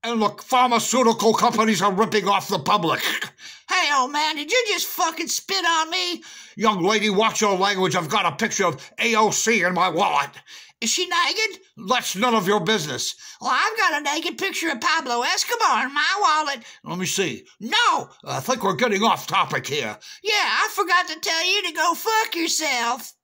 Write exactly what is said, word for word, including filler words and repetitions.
And look, pharmaceutical companies are ripping off the public. Hey, old man, did you just fucking spit on me? Young lady, watch your language. I've got a picture of A O C in my wallet. Is she naked? That's none of your business. Well, I've got a naked picture of Pablo Escobar in my wallet. Let me see. No! I think we're getting off topic here. Yeah, I forgot to tell you to go fuck yourself.